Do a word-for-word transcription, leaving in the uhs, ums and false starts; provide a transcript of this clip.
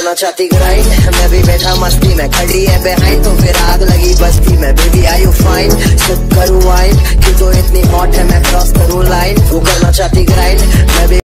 करना चाहती ग्राइंड, मैं भी बैठा मस्ती में, खड़ी है बिहाइंड तो फिर आग लगी बस्ती में। Baby are you fine, sip करूँ वाइन, क्यों तो इतनी हॉट है मैं क्रॉस करूँ लाइन। वो करना चाहती ग्राइंड, मैं भी